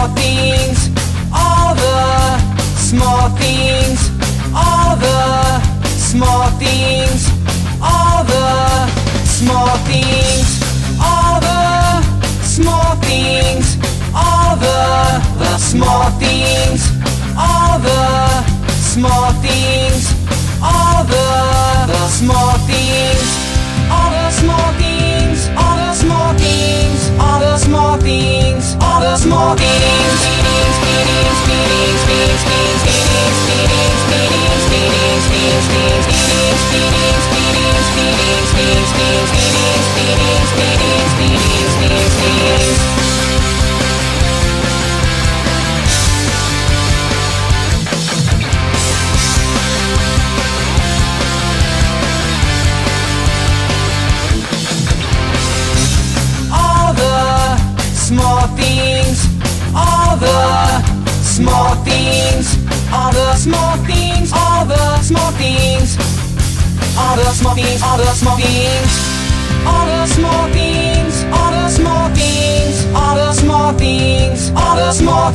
small things, all the small things, all the small things, all the small things, all the small things, all the small things, all the small things, all the small things, all the small things, all the small things, all the small things, all the small small things, all the small things, all the small things, all the small things, all the small things, all the small things, all the small things, all the small things, all the small things, all the small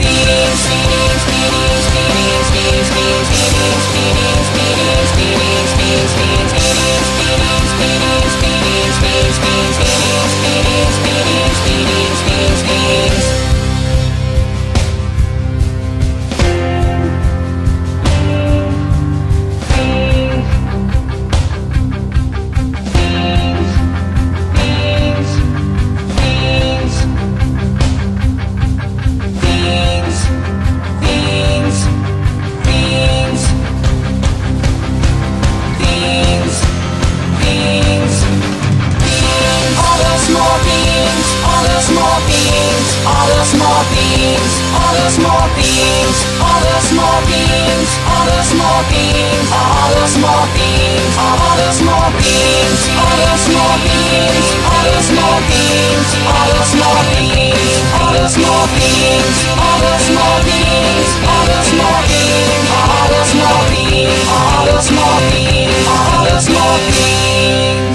small things, all the small things, all the small things, all the small things, all the small things, all the small things, all the small things, all the small things, all the small things, all the small things, all the small things, all the small things, all the small things, all the small things, all the small things, all the small things.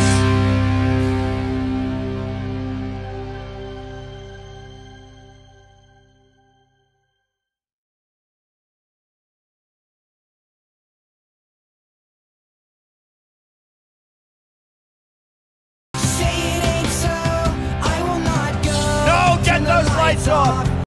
Get those lights off!